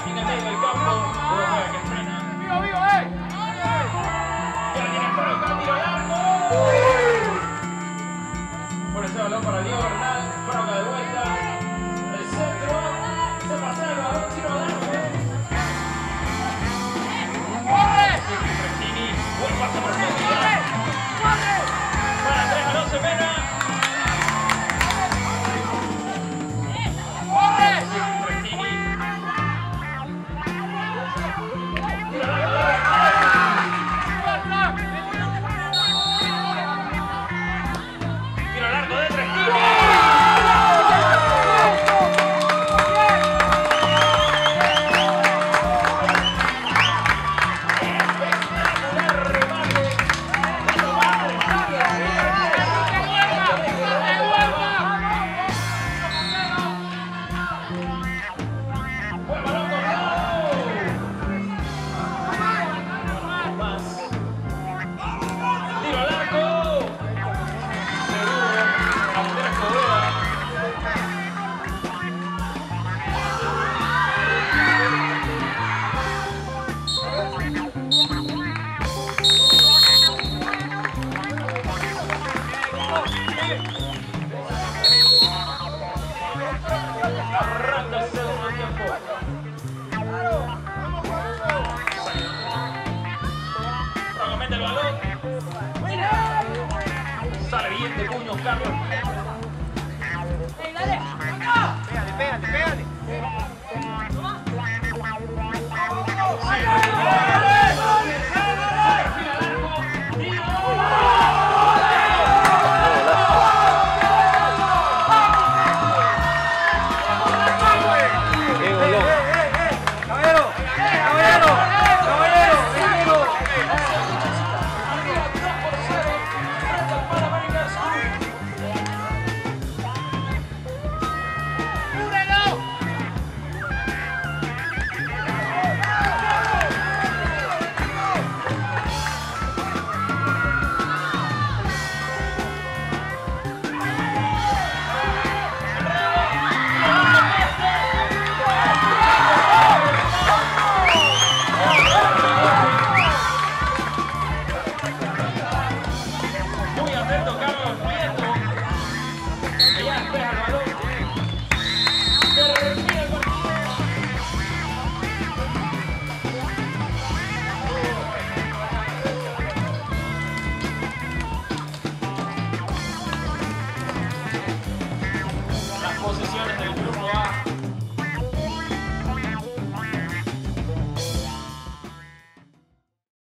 en el medio del campo. Juega que frena. ¡Vivo, vivo, Ya tiene Franca, tiro largo. Por ese balón para Diego Bernal. Franca de vuelta. El centro. Se pasa el balón, tiro largo. Fresini. Buen pase por profundidad. Para Andrés Alonso Mena. Tiro largo de Fresini. Arranca el segundo tiempo. Franca mete el balón. Sale bien de puño Carlos.